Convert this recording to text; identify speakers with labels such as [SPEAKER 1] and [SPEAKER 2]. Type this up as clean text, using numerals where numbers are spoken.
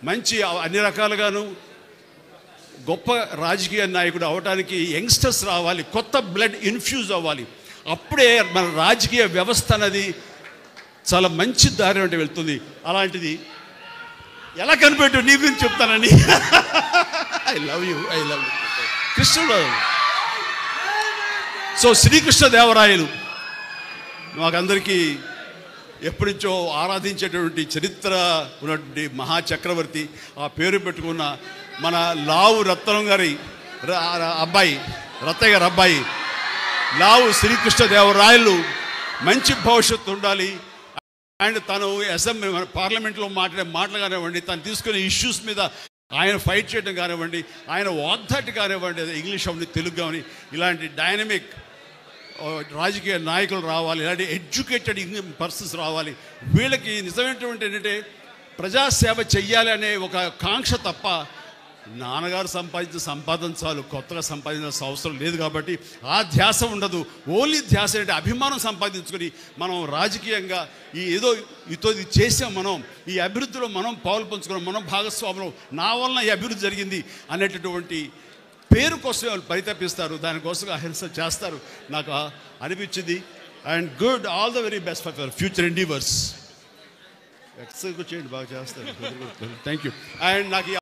[SPEAKER 1] మంచి అన్ని రకాలుగాను గొప్ప రాజకీయ నాయకుడు అవడానికి యంగ్స్టర్స్ రావాలి, కొత్త బ్లడ్ ఇన్ఫ్యూజ్ అవ్వాలి. అప్పుడే మన రాజకీయ వ్యవస్థ అనేది చాలా మంచి దారి అంటే వెళ్తుంది. అలాంటిది ఎలా కనిపెట్టు నీ గురించి చెప్తానండి. ఐ లవ్ యూ కృష్ణుడు. సో శ్రీకృష్ణదేవరాయలు మాకందరికీ ఎప్పటి నుంచో ఆరాధించేటువంటి చరిత్ర ఉన్నటువంటి మహాచక్రవర్తి. ఆ పేరు పెట్టుకున్న మన లావు రత్నం గారి అబ్బాయి, రత్తయ్య గారి అబ్బాయి లావు శ్రీకృష్ణదేవరాయలు మంచి భవిష్యత్తు ఉండాలి. అండ్ తను అసెంబ్లీ పార్లమెంట్లో మాటలు కానివ్వండి, తను తీసుకునే ఇష్యూస్ మీద ఆయన ఫైట్ చేయడం కానివ్వండి, ఆయన వాగ్దాటి కానివ్వండి, ఇంగ్లీష్ అవన్నీ తెలుగు కానీ ఇలాంటి డైనమిక్ రాజకీయ నాయకులు రావాలి, ఇలాంటి ఎడ్యుకేటెడ్ పర్సన్స్ రావాలి. వీళ్ళకి నిజమైనటువంటి ఏంటంటే ప్రజాసేవ చెయ్యాలి అనే ఒక కాంక్ష తప్ప నాన్నగారు సంపాదించిన సంపాదన చాలు, కొత్తగా సంపాదించాల్సిన అవసరం లేదు. కాబట్టి ఆ ధ్యాస ఉండదు. ఓన్లీ ధ్యాస అంటే అభిమానం సంపాదించుకొని మనం రాజకీయంగా ఏదో ఇది చేసాం, మనం ఈ అభివృద్ధిలో మనం పాలు పంచుకున్నాం, మనం భాగస్వాములు, నా వలన ఈ అభివృద్ధి జరిగింది అనేటటువంటి పేరు కోసం వాళ్ళు పరితపిస్తారు, దానికోసం అహింస చేస్తారు. నాకు అనిపించింది. And good, all the very best for your future endeavours. Exercise చేయండి, బాగా చేస్తారు. Thank you. అండ్ నాకు